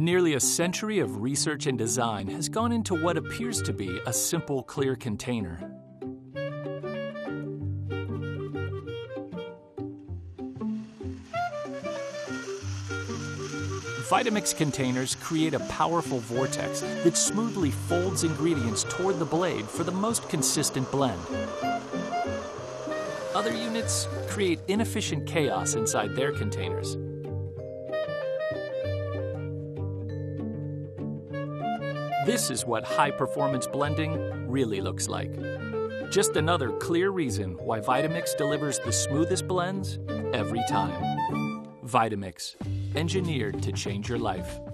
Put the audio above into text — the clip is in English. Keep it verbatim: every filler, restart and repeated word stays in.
Nearly a century of research and design has gone into what appears to be a simple, clear container. Vitamix containers create a powerful vortex that smoothly folds ingredients toward the blade for the most consistent blend. Other units create inefficient chaos inside their containers. This is what high-performance blending really looks like. Just another clear reason why Vitamix delivers the smoothest blends every time. Vitamix, engineered to change your life.